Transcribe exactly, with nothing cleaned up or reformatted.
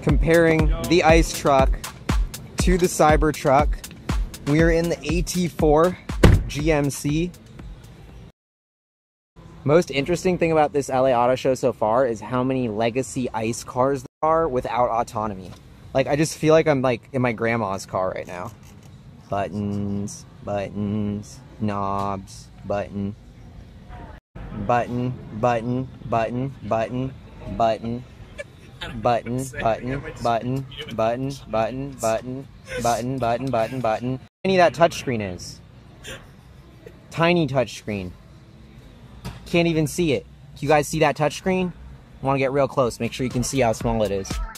comparing the ice truck to the Cybertruck. We are in the A T four G M C. Most interesting thing about this L A Auto Show so far is how many legacy ice cars there are without autonomy. Like, I just feel like I'm like in my grandma's car right now. Buttons, buttons, knobs, button, button, button, button, button, button, button, button, button, button, button, button, button, button, button, button. How tiny that touchscreen is. Tiny touchscreen. Can't even see it. Do you guys see that touchscreen? I want to get real close. Make sure you can see how small it is.